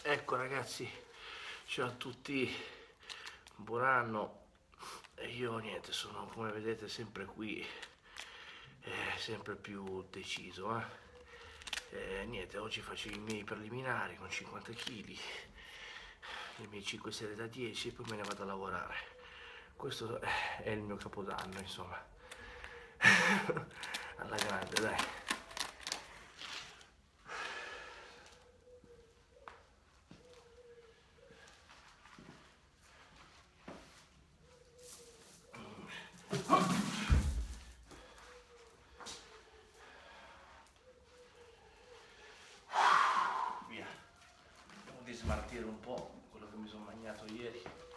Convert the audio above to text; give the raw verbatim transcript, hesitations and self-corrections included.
Ecco ragazzi, ciao a tutti, buon anno. E io niente, sono come vedete sempre qui, eh, sempre più deciso. Eh. Eh, niente, oggi faccio i miei preliminari con cinquanta chili, i miei cinque serie da dieci e poi me ne vado a lavorare. Questo è il mio capodanno, insomma. Alla grande, dai. Via, devo di smaltire un po' quello che mi sono mangiato ieri.